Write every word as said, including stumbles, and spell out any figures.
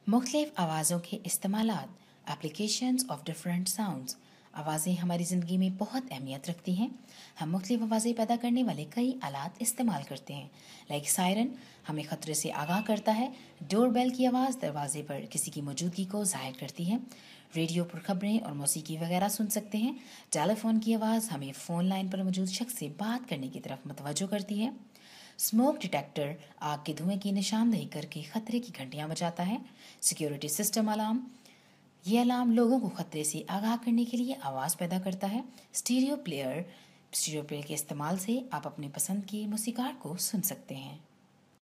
मुख्तलिफ आवाज़ों के इस्तेमालात, एप्लीकेशंस ऑफ डिफरेंट साउंड्स। आवाज़ें हमारी ज़िंदगी में बहुत अहमियत रखती हैं। हम मुख्तलिफ आवाज़ें पैदा करने वाले कई आलात इस्तेमाल करते हैं। लाइक सायरन हमें ख़तरे से आगाह करता है। डोरबेल की आवाज़ दरवाजे पर किसी की मौजूदगी को ज़ाहिर करती है। रेडियो पर खबरें और मौसीकी वगैरह सुन सकते हैं। टेलीफोन की आवाज़ हमें फ़ोन लाइन पर मौजूद शख्स से बात करने की तरफ मतवज्जो करती है। स्मोक डिटेक्टर आग के धुएं की निशानदेही करके खतरे की घंटियां बजाता है। सिक्योरिटी सिस्टम अलार्म, ये अलार्म लोगों को खतरे से आगाह करने के लिए आवाज़ पैदा करता है। स्टीरियो प्लेयर, स्टीरियो प्लेयर के इस्तेमाल से आप अपने पसंद के मौसीकार को सुन सकते हैं।